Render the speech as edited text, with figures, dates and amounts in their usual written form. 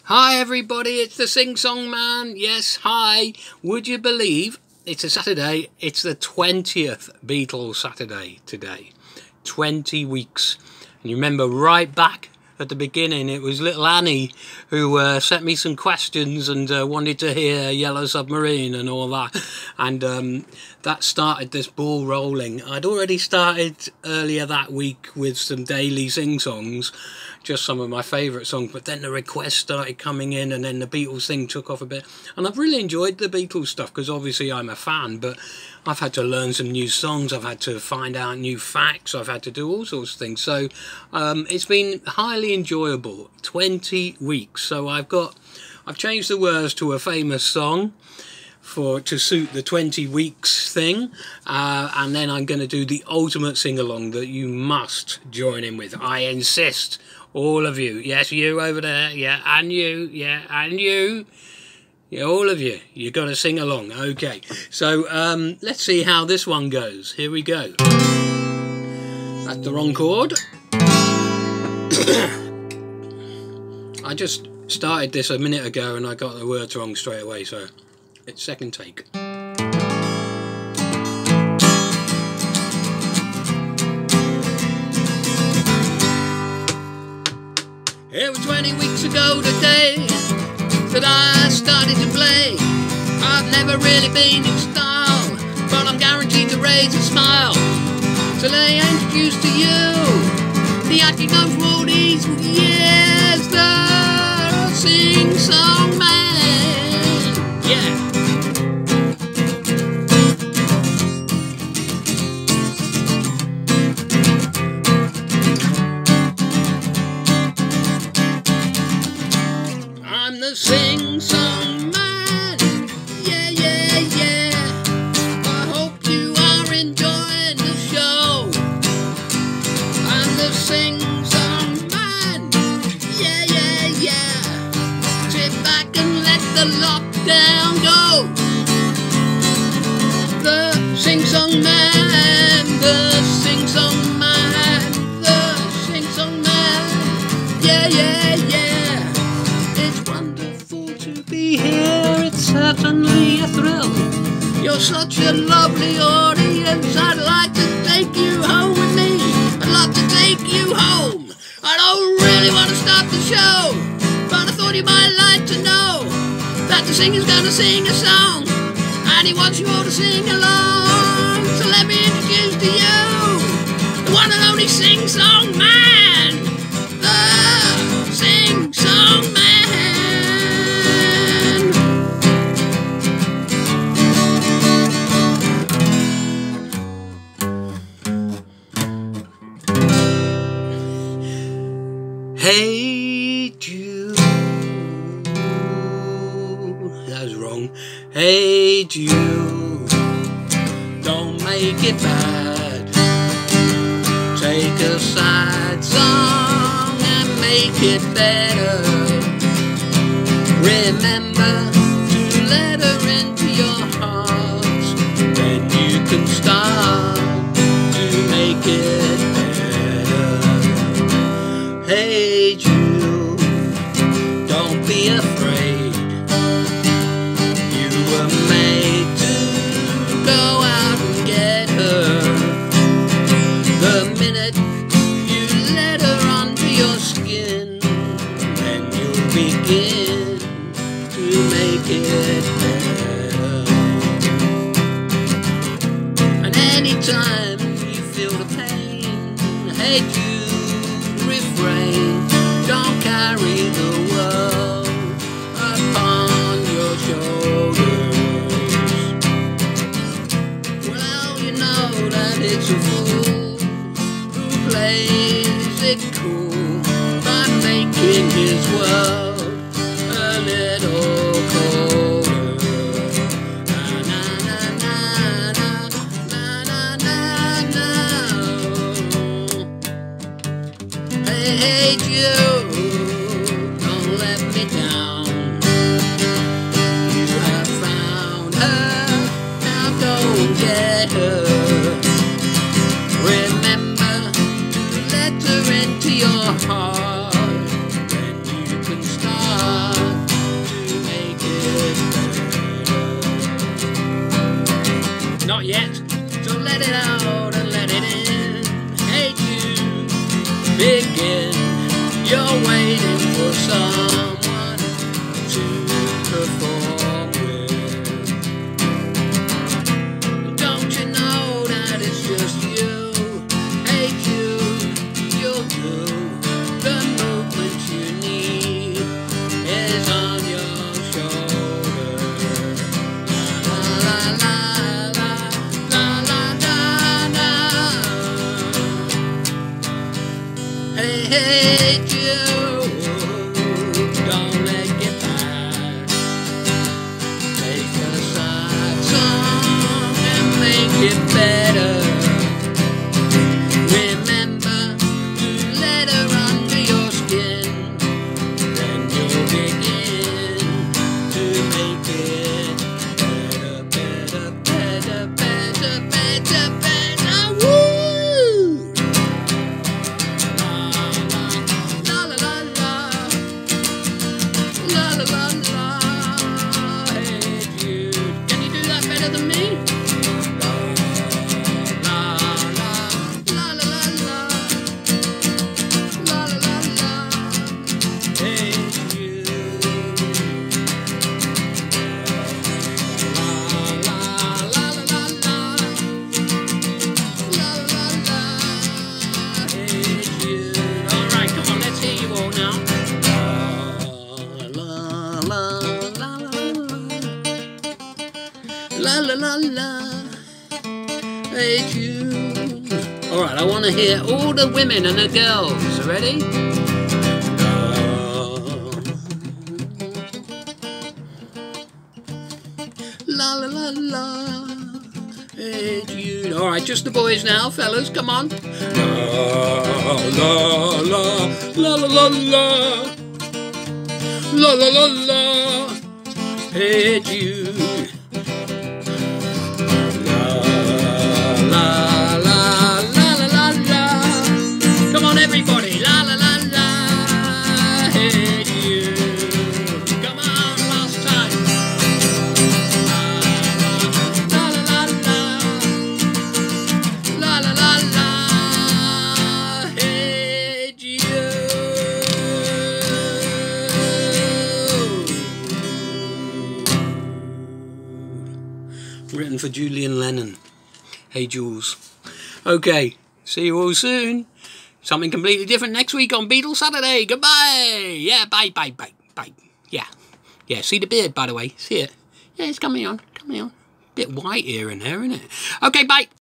Hi everybody, it's the Sing Song Man. Yes, hi. Would you believe it's a Saturday? It's the 20th Beatles Saturday today. 20 weeks. And you remember right back at the beginning, it was little Annie who sent me some questions and wanted to hear Yellow Submarine and all that. And that started this ball rolling. I'd already started earlier that week with some daily sing-songs, just some of my favourite songs, but then the requests started coming in and then the Beatles thing took off a bit. And I've really enjoyed the Beatles stuff because obviously I'm a fan, but I've had to learn some new songs, I've had to find out new facts, I've had to do all sorts of things. So it's been highly enjoyable. 20 weeks. So I've changed the words to a famous song to suit the 20 weeks thing, and then I'm going to do the ultimate sing-along that you must join in with. I insist, all of you. Yes, you over there, yeah, and you, yeah, and you. Yeah, all of you. You got to sing along. Okay, so let's see how this one goes. Here we go. That's the wrong chord. I just started this a minute ago and I got the words wrong straight away, so it's second take. It was 20 weeks ago today that I started to play. I've never really been in style, but I'm guaranteed to raise a smile till I introduce to you the acting known for all these years, the sing-song man. Yeah. I'm the sing-song man, yeah, yeah, yeah. I hope you are enjoying the show. I'm the sing-song man, yeah, yeah, yeah. Sit back and let the lockdown go. The sing-song man, the sing-song man, the sing-song man, yeah, yeah, yeah. Here, it's certainly a thrill. You're such a lovely audience. I'd like to take you home with me. I'd love to take you home. I don't really want to stop the show, but I thought you might like to know that the singer's gonna sing a song and he wants you all to sing along. So let me introduce to you the one and only sing-song man, the sing-song man. Hey Jude, that was wrong. Hey Jude, don't make it bad. Take a sad song and make it better. Remember to let her into your heart, then you can start to make it better. Hey Jude, don't be afraid. You were made to go out and get her. The minute you let her under your skin, then you'll begin to make it better. And anytime you feel the pain, hey Jude, refrain. Don't carry the world upon your shoulders. Well, you know that it's a fool who plays it cool by making his world a little colder. Na na na na na na na na. Hey Jude, don't let me down. You have found her, now go and get her. Remember to let her into your heart, then you can start is on your shoulder. La la la la la la la. Hey hey Jude, don't let it pass. Take a sad song and make it better. Remember to let her under your skin, then you'll begin to make it better, better, better, better, better, better. Woo! La la la la, la la la la. Hey Jude, can you do that better than me? La la la la, hey Jude. All right, I want to hear all the women and the girls. Ready? La la la la, hey Jude. All right, just the boys now, fellas. Come on. La la la la la la la la la la, hey Jude. Everybody, la la la la, hey Jude. Come on, last time. La la la la, la la la la, hey Jude. Written for Julian Lennon. Hey Jules. Okay, see you all soon. Something completely different next week on Beatles Saturday. Goodbye. Yeah, bye, bye, bye, bye. Yeah. Yeah, see the beard, by the way. See it? Yeah, it's coming on. Coming on. Bit white here and there, isn't it? Okay, bye.